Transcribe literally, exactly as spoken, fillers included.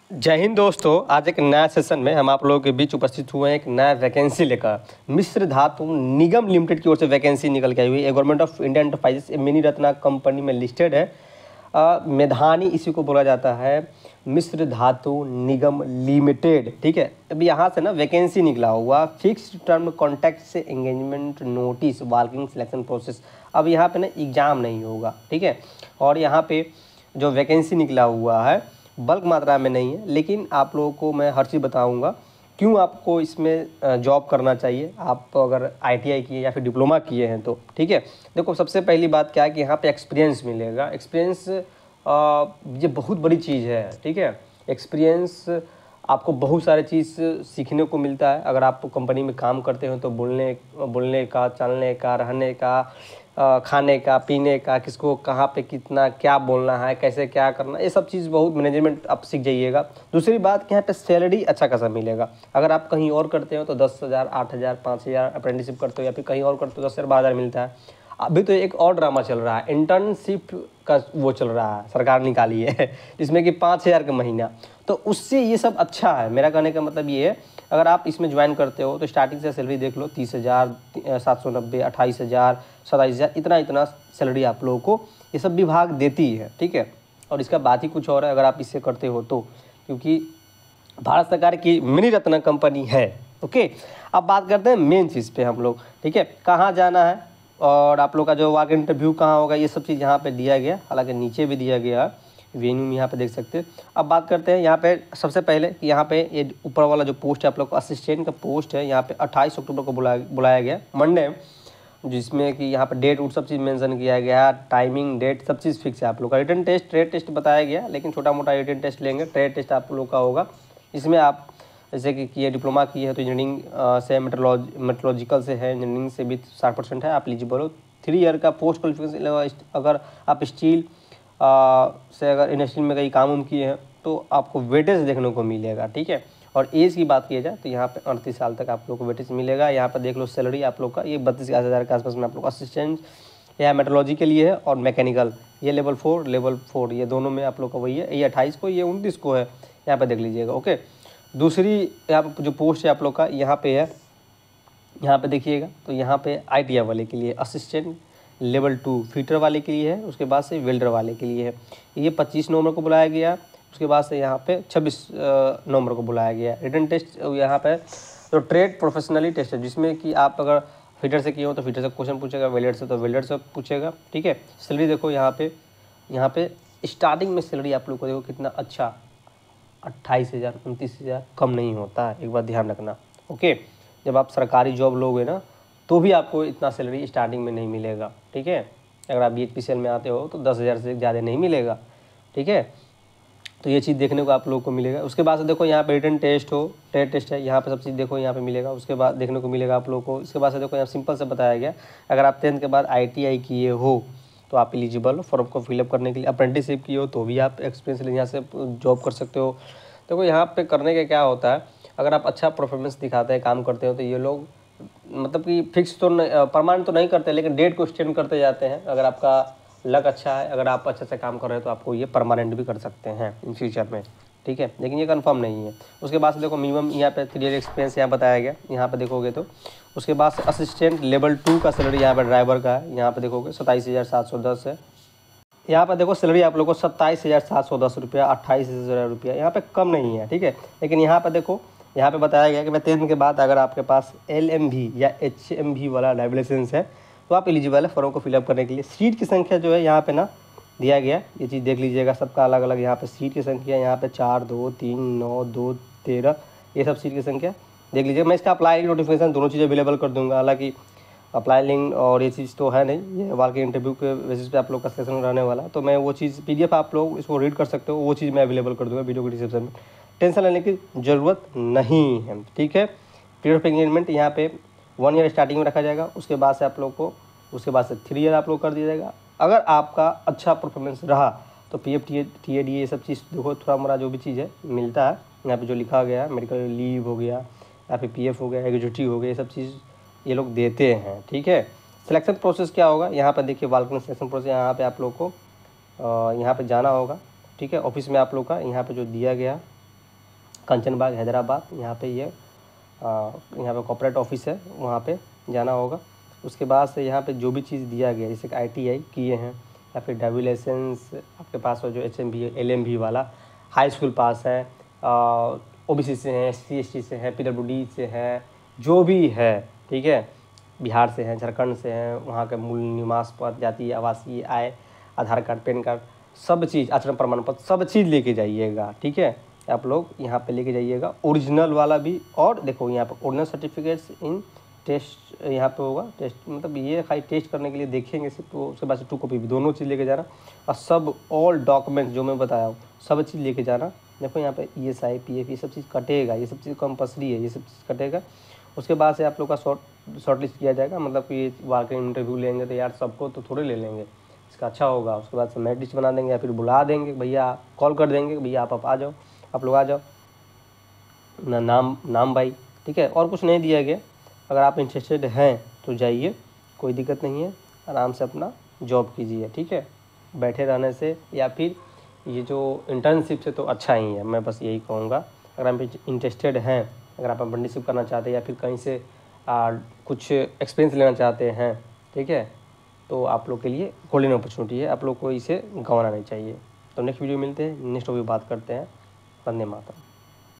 जय हिंद दोस्तों। आज एक नया सेशन में हम आप लोगों के बीच उपस्थित हुए हैं एक नया वैकेंसी लेकर। मिश्र धातु निगम लिमिटेड की ओर से वैकेंसी निकल के आई हुई है। Government of India enterprises mini Ratna company में लिस्टेड है। अ, मेधानी इसी को बोला जाता है, मिश्र धातु निगम लिमिटेड। ठीक है, अभी यहाँ से ना वैकेंसी निकला हुआ, फिक्स्ड टर्म कॉन्ट्रैक्ट से engagement notice, walking selection process. अब यहाँ पे ना एग्ज़ाम नहीं होगा, ठीक है। और यहाँ पे जो वैकेंसी निकला हुआ है बल्क मात्रा में नहीं है, लेकिन आप लोगों को मैं हर चीज़ बताऊंगा क्यों आपको इसमें जॉब करना चाहिए। आप अगर आईटीआई किए या फिर डिप्लोमा किए हैं तो ठीक है। देखो, सबसे पहली बात क्या है कि यहाँ पे एक्सपीरियंस मिलेगा। एक्सपीरियंस ये बहुत बड़ी चीज़ है, ठीक है। एक्सपीरियंस आपको बहुत सारे चीज़ सीखने को मिलता है। अगर आप कंपनी में काम करते हो तो बोलने बोलने का, चलने का, रहने का, खाने का, पीने का, किसको कहाँ पे कितना क्या बोलना है, कैसे क्या करना, ये सब चीज़ बहुत मैनेजमेंट आप सीख जाइएगा। दूसरी बात कि यहाँ पे सैलरी अच्छा खासा मिलेगा। अगर आप कहीं और करते हो तो दस हज़ार आठ हज़ार पाँच हज़ार अप्रेंटिसशिप करते हो या फिर कहीं और करते हो दस हज़ार बारह हज़ार मिलता है। अभी तो एक और ड्रामा चल रहा है, इंटर्नशिप का वो चल रहा है, सरकार निकाली है जिसमें कि पाँच हज़ार का महीना। तो उससे ये सब अच्छा है। मेरा कहने का मतलब ये है, अगर आप इसमें ज्वाइन करते हो तो स्टार्टिंग से सैलरी देख लो, तीस हज़ार सात सौ नब्बे अट्ठाईस हज़ार सत्ताईस हज़ार इतना इतना सैलरी आप लोगों को ये सब विभाग देती है, ठीक है। और इसका बात ही कुछ और है अगर आप इससे करते हो तो, क्योंकि भारत सरकार की मिनी रत्ना कंपनी है। ओके, अब बात करते हैं मेन चीज़ पे हम लोग, ठीक है। कहाँ जाना है और आप लोग का जो वर्क इंटरव्यू कहाँ होगा, ये सब चीज़ यहाँ पे दिया गया, हालांकि नीचे भी दिया गया है, वेन्यू में यहाँ पे देख सकते हैं। अब बात करते हैं यहाँ पे सबसे पहले, यहाँ पे ये ऊपर वाला जो पोस्ट है आप लोग को असिस्टेंट का पोस्ट है, यहाँ पे अट्ठाईस अक्टूबर को बुलाया बुलाया गया मंडे, जिसमें कि यहाँ पे डेट उट सब चीज़ मेंशन किया गया, टाइमिंग डेट सब चीज़ फिक्स है। आप लोग का रिटन टेस्ट ट्रेड टेस्ट बताया गया, लेकिन छोटा मोटा रिटन टेस्ट लेंगे। ट्रेड टेस्ट आप लोग का होगा। इसमें आप जैसे कि किए डिप्लोमा किए है तो इंजीनियरिंग से मेट्रोलॉजी मेट्रोलॉजिकल से है, इंजीनियरिंग से भी साठ परसेंट है, आप एलिजिबल हो। थ्री ईयर का पोस्ट क्वालिफिकेशन, अगर आप स्टील से अगर इंडस्ट्री में कहीं काम उम किए हैं तो आपको वेटेज देखने को मिलेगा, ठीक है। और एज की बात की जाए तो यहाँ पे अड़तीस साल तक आप लोग को वेटेज मिलेगा। यहाँ पर देख लो सैलरी आप लोग का ये बत्तीस हज़ार के आसपास में आप लोग असिस्टेंट या मेट्रोलॉजी के लिए है, और मैकेनिकल ये लेवल फोर लेवल फोर ये दोनों में आप लोग का वही है। ये अट्ठाईस को, ये उनतीस को है, यहाँ पे देख लीजिएगा। ओके, दूसरी यहाँ पर जो पोस्ट है आप लोग का यहाँ पे है, यहाँ पे देखिएगा तो यहाँ पे आईटीआई वाले के लिए असिस्टेंट लेवल टू, फीटर वाले के लिए है, उसके बाद से वेल्डर वाले के लिए है। ये पच्चीस नवंबर को बुलाया गया, उसके बाद से यहाँ पे छब्बीस नवंबर को बुलाया गया। रिटन टेस्ट यहाँ पे तो ट्रेड प्रोफेशनली टेस्ट है, जिसमें कि आप अगर फीटर से किए हो तो फीटर से क्वेश्चन पूछेगा, वेल्डर से तो वेल्डर से पूछेगा, ठीक है। सैलरी देखो यहाँ पे, यहाँ पे स्टार्टिंग में सैलरी आप लोग को देखो कितना अच्छा, अट्ठाईस हज़ार उनतीस हज़ार कम नहीं होता है, एक बात ध्यान रखना। ओके, जब आप सरकारी जॉब लोगे ना तो भी आपको इतना सैलरी स्टार्टिंग में नहीं मिलेगा, ठीक है। अगर आप बीएचपीसीएल में आते हो तो दस हज़ार से ज़्यादा नहीं मिलेगा, ठीक है। तो ये चीज़ देखने को आप लोगों को मिलेगा। उसके बाद से देखो यहाँ पे रिटन टेस्ट हो, ट्रेड टेस्ट है, यहाँ पे सब चीज़ देखो यहाँ पे मिलेगा। उसके बाद देखने को मिलेगा आप लोगों को। इसके बाद से देखो यहाँ सिंपल से बताया गया, अगर आप टेंथ के बाद आईटीआई किए हो तो आप एलिजिबल हो फॉर्म को फिलअप करने के लिए। अप्रेंटिसशिप किए हो तो भी आप एक्सपीरियंस ले यहाँ से जॉब कर सकते हो। देखो यहाँ पे करने का क्या होता है, अगर आप अच्छा परफॉर्मेंस दिखाते हैं, काम करते हो, तो ये लोग मतलब कि फिक्स तो परमानेंट तो नहीं करते, लेकिन डेट को एक्सटेंड करते जाते हैं। अगर आपका लक अच्छा है, अगर आप अच्छे से काम कर रहे हो तो आपको ये परमानेंट भी कर सकते हैं इन फ्यूचर में, ठीक है। लेकिन ये कंफर्म नहीं है। उसके बाद से देखो मिनिमम यहाँ पे थ्री ईयर एक्सपीरियंस यहाँ बताया गया, यहाँ पे देखोगे तो। उसके बाद से असिस्टेंट लेवल टू का सैलरी यहाँ पर ड्राइवर का है, यहाँ पे देखोगे सत्ताईस हज़ार सात सौ दस है। यहाँ पर देखो सैलरी आप लोग को सत्ताईस हज़ार सात सौ दस रुपया, अट्ठाईस हज़ार रुपया, यहाँ पे कम नहीं है, ठीक है। लेकिन यहाँ पर देखो, यहाँ पे बताया गया कि मैं टेंथ के बाद अगर आपके पास एल एम भी या एच एम भी वाला ड्राइविंग लाइसेंस है तो आप एलिजिबल है फॉर्म को फिलअप करने के लिए। सीट की संख्या जो है यहाँ पे ना दिया गया, ये चीज़ देख लीजिएगा, सबका अलग अलग यहाँ पे सीट की संख्या, यहाँ पे चार दो तीन नौ दो तेरह, ये सब सीट की संख्या देख लीजिए। मैं इसका अप्लाई नोटिफिकेशन दोनों चीज़ें अवेलेबल कर दूँगा। हालांकि अप्लाई लिंक और ये चीज़ तो है नहीं, ये वाल के इंटरव्यू के बेसिस पे आप लोग का सेशन रहने वाला, तो मैं वो चीज़ पीडीएफ आप लोग इसको रीड कर सकते हो, वो चीज़ मैं अवेलेबल कर दूँगा वीडियो के डिस्क्रिप्शन में। टेंशन लेने की ज़रूरत नहीं है, ठीक है। पीरियड ऑफ एंगेजमेंट यहाँ पे वन ईयर स्टार्टिंग में रखा जाएगा, उसके बाद से आप लोग को उसके बाद से थ्री ईयर आप लोग कर दिया जाएगा। अगर आपका अच्छा परफॉर्मेंस रहा तो P F T A T A D ये सब चीज़ देखो, थोड़ा मोड़ा जो भी चीज़ है मिलता है। यहाँ पे जो लिखा गया है, मेडिकल लीव हो गया, यहाँ पे पी एफ हो गया, एग्जीक्यूटिव हो गया, ये सब चीज़ ये लोग देते हैं, ठीक है। सिलेक्शन प्रोसेस क्या होगा, यहाँ पर देखिए वाल्किंग सिलेक्शन प्रोसेस, यहाँ पे आप लोग को यहाँ पे जाना होगा, ठीक है। ऑफिस में आप लोग का यहाँ पे जो दिया गया कंचनबाग हैदराबाद, यहाँ पे ये यहाँ पे कॉर्पोरेट ऑफिस है, वहाँ पे जाना होगा। उसके बाद से यहाँ पे जो भी चीज़ दिया गया, जैसे आई टी आई किए हैं या फिर ड्राइविंग लाइसेंस आपके पास हो, जो एच एम बी है, एल एम बी वाला, हाई स्कूल पास है, ओ बी सी से हैं, एस सी एस टी से हैं, पी डब्ल्यू डी से हैं, जो भी है, ठीक है, बिहार से हैं, झारखंड से हैं, वहाँ के मूल निवास पत्र, जाति, आवासीय, आय, आधार कार्ड, पैन कार्ड, सब चीज़, आचरण प्रमाण पत्र, सब चीज़ लेके जाइएगा, ठीक है। आप लोग यहाँ पे लेके जाइएगा ओरिजिनल वाला भी। और देखो यहाँ पर ओरिजिनल सर्टिफिकेट्स इन टेस्ट यहाँ पे होगा, टेस्ट मतलब ये खाली टेस्ट करने के लिए देखेंगे सिर्फ, तो उसके बाद से टू कॉपी भी, दोनों चीज़ लेके जाना। और सब ऑल डॉक्यूमेंट जो मैं बताया हूँ सब चीज़ लेके जाना। देखो यहाँ पे E S I, P F, ये सब चीज़ कटेगा, ये सब चीज़ कंपल्सरी है, ये सब चीज़ कटेगा। उसके बाद से आप लोग का शॉर्ट शॉर्ट लिस्ट किया जाएगा, मतलब कि वाकई इंटरव्यू लेंगे तो यार सबको तो थोड़े ले लेंगे, इसका अच्छा होगा। उसके बाद से मेरिट लिस्ट बना देंगे या फिर बुला देंगे, भैया कॉल कर देंगे, भैया आप आप आ जाओ, आप लोग आ जाओ ना, नाम नाम भाई, ठीक है। और कुछ नहीं दिया गया। अगर आप इंटरेस्टेड हैं तो जाइए, कोई दिक्कत नहीं है, आराम से अपना जॉब कीजिए, ठीक है। बैठे रहने से या फिर ये जो इंटर्नशिप से तो अच्छा ही है, मैं बस यही कहूँगा। अगर आप इंटरेस्टेड हैं, अगर आप अप्रेंटिसशिप करना चाहते हैं या फिर कहीं से आ, कुछ एक्सपीरियंस लेना चाहते हैं, ठीक है, तो आप लोग के लिए गोल्डन अपॉर्चुनिटी है, आप लोग को इसे गंवाना नहीं चाहिए। तो नेक्स्ट वीडियो मिलते हैं, नेक्स्ट वीडियो बात करते हैं। वंदे मातरम।